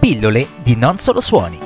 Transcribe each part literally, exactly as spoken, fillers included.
Pillole di Non Solo Suoni.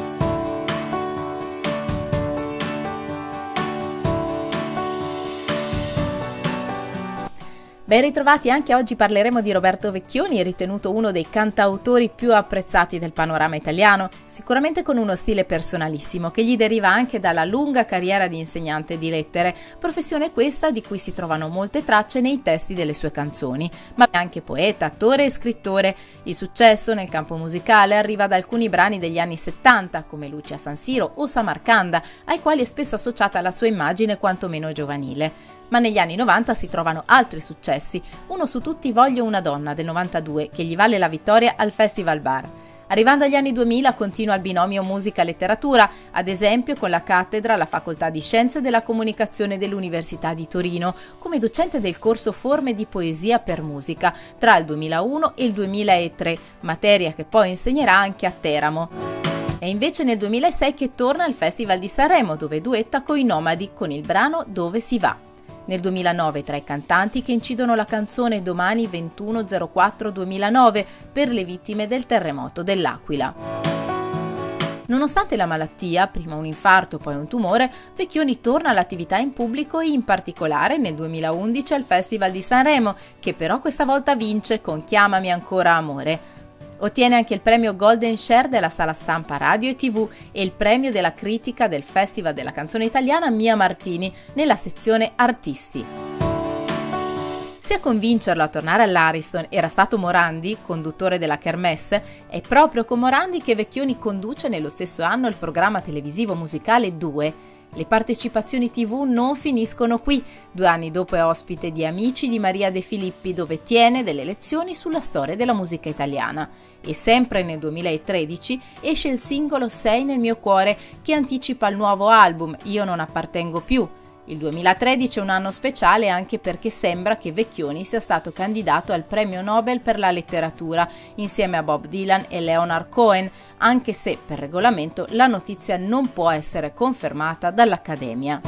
Ben ritrovati, anche oggi parleremo di Roberto Vecchioni, ritenuto uno dei cantautori più apprezzati del panorama italiano, sicuramente con uno stile personalissimo che gli deriva anche dalla lunga carriera di insegnante di lettere, professione questa di cui si trovano molte tracce nei testi delle sue canzoni, ma è anche poeta, attore e scrittore. Il successo nel campo musicale arriva da alcuni brani degli anni settanta, come Lucia San Siro o Samarcanda, ai quali è spesso associata la sua immagine quantomeno giovanile. Ma negli anni novanta si trovano altri successi, uno su tutti Voglio una donna del novantadue, che gli vale la vittoria al Festival Bar. Arrivando agli anni duemila continua il binomio musica-letteratura, ad esempio con la cattedra alla Facoltà di Scienze della Comunicazione dell'Università di Torino, come docente del corso Forme di Poesia per Musica, tra il duemilauno e il duemilatré, materia che poi insegnerà anche a Teramo. È invece nel duemilasei che torna al Festival di Sanremo, dove duetta coi Nomadi con il brano Dove si va. Nel duemilanove tra i cantanti che incidono la canzone Domani ventuno zero quattro duemilanove per le vittime del terremoto dell'Aquila. Nonostante la malattia, prima un infarto poi un tumore, Vecchioni torna all'attività in pubblico e in particolare nel duemilaundici al Festival di Sanremo, che però questa volta vince con Chiamami ancora amore. Ottiene anche il premio Golden Share della Sala Stampa Radio e tivù e il premio della critica del Festival della Canzone Italiana Mia Martini nella sezione Artisti. Se a convincerlo a tornare all'Ariston era stato Morandi, conduttore della Kermesse, è proprio con Morandi che Vecchioni conduce nello stesso anno il programma televisivo musicale due. Le partecipazioni tivù non finiscono qui. Due anni dopo è ospite di Amici di Maria De Filippi, dove tiene delle lezioni sulla storia della musica italiana. E sempre nel duemilatredici esce il singolo Sei nel mio cuore, che anticipa il nuovo album Io non appartengo più. Il duemilatredici è un anno speciale anche perché sembra che Vecchioni sia stato candidato al premio Nobel per la letteratura insieme a Bob Dylan e Leonard Cohen, anche se per regolamento la notizia non può essere confermata dall'Accademia.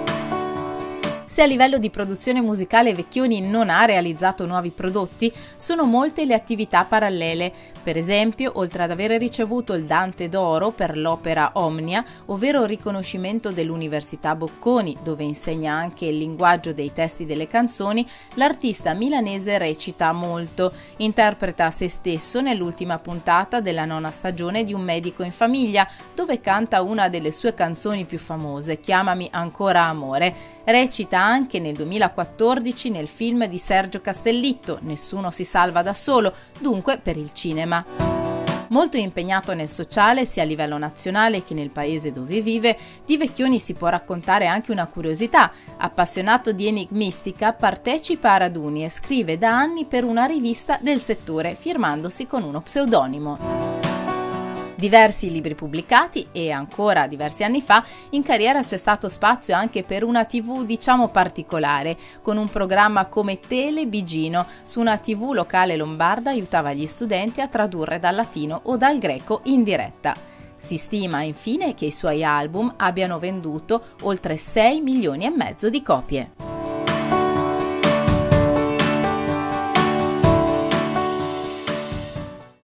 Se a livello di produzione musicale Vecchioni non ha realizzato nuovi prodotti, sono molte le attività parallele. Per esempio, oltre ad avere ricevuto il Dante d'Oro per l'opera Omnia, ovvero riconoscimento dell'Università Bocconi, dove insegna anche il linguaggio dei testi delle canzoni, l'artista milanese recita molto. Interpreta se stesso nell'ultima puntata della nona stagione di Un medico in famiglia, dove canta una delle sue canzoni più famose, Chiamami ancora amore. Recita anche nel duemilaquattordici nel film di Sergio Castellitto, Nessuno si salva da solo, dunque per il cinema. Molto impegnato nel sociale, sia a livello nazionale che nel paese dove vive, di Vecchioni si può raccontare anche una curiosità. Appassionato di enigmistica, partecipa a raduni e scrive da anni per una rivista del settore, firmandosi con uno pseudonimo. Diversi libri pubblicati e ancora diversi anni fa in carriera c'è stato spazio anche per una tivù diciamo particolare, con un programma come Tele Bigino su una tivù locale lombarda aiutava gli studenti a tradurre dal latino o dal greco in diretta. Si stima infine che i suoi album abbiano venduto oltre sei milioni e mezzo di copie.